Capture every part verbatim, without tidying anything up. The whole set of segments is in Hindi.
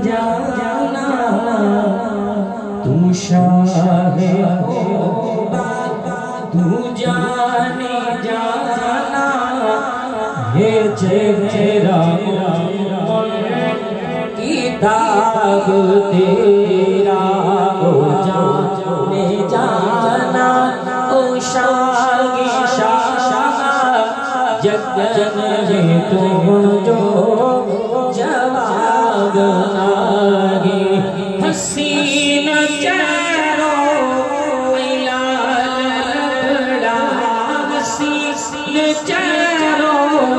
जाना तू शाहे खुदा तू जाने जाना ये चेहरा किताब तेरा हो जाने जाना ओ शाही शाह जग में तुम जो जवाब नागे हसीन चेहरो लाल हसीन चेहरो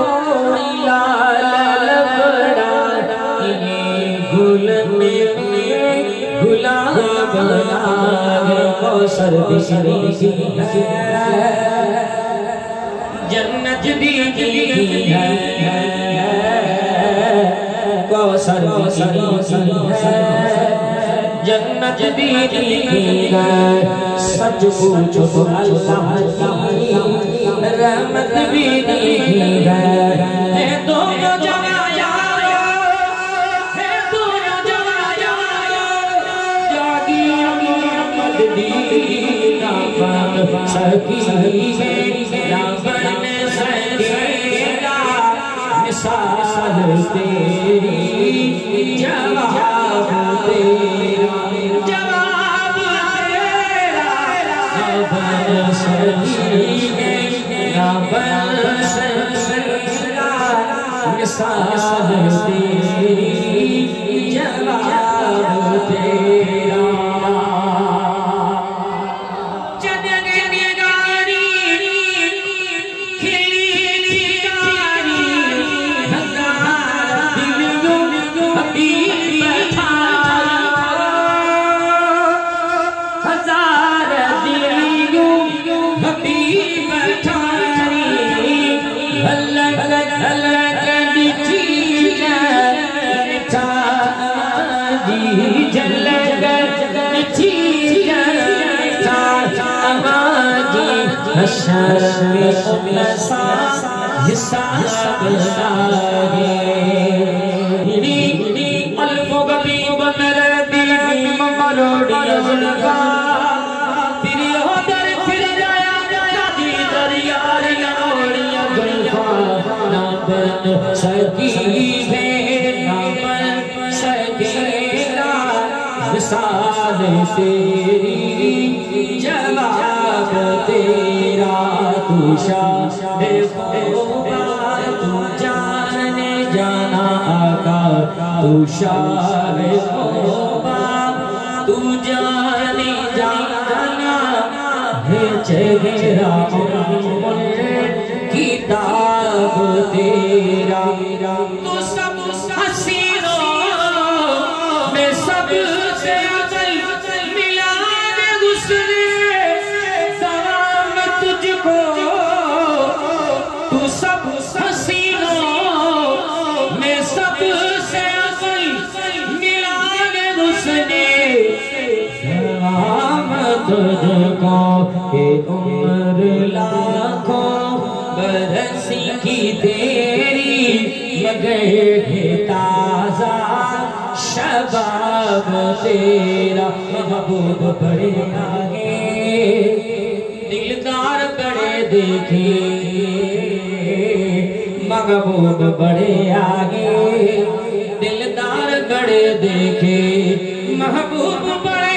लाल गुल में गुलाब नागे कौसर बिसरी है जन्नत दी है कौसर बिसरी है जन्नत दी है सच पूछो अल्लाह की रहमत भी दी है है दोनों जवाया है दोनों जवाया जागी मोहम्मद दी ना बन सकी है ना बन सकेगा मिसाल तेरी जवाब तेरा जवाब तेरा ना बन सकेगा ना बन सकेगा मिसाल तेरी जवाब तेरा तेरी जवाब तेरा तू शाहे खुदा तू जाने जाना आका तू शाहे खुदा तू जाने जाना है चेहरा किताब तेरा तू सब हसीनों में सबसे तुझको के उम्र लाखों बरस की तेरी मगर है ताजा शबाब तेरा महबूब बड़े आगे दिलदार बड़े देखे महबूब बड़े आगे दिलदार बड़े देखे महबूब बड़े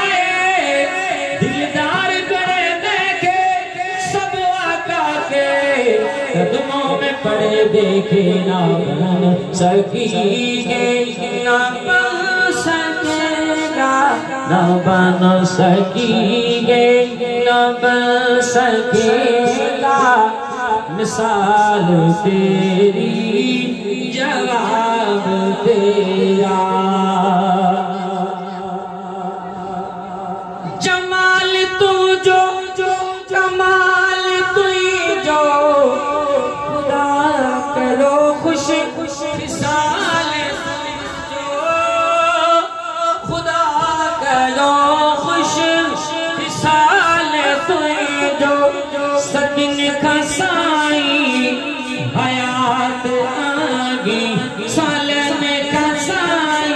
कदमों में पड़े देखे ना बन सकीगे ना बन सकेगा ना बन सकीगे ना बन सकेगा मिसाल तेरी जवाब तेरा जमाल तू जो जो कमाल तू जो करो खुश फिसाल खुदा करो खुश फिसाल तू जो सकिन का साई हयात आगी सालन का साई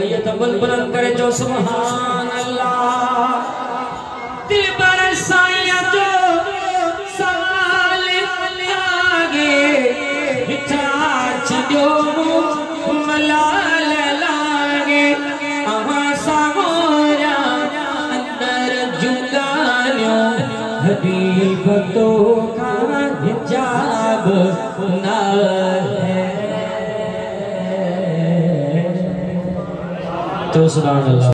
भैया तबल बुलंद करे जो सुभान अल्लाह। दिल बरसाया जो साल आगे बिठा छो मलाल लागे अवा सामोरा अंदर जुगालियो हबीब तो का हिजाब ना है। तो सुभान अल्लाह।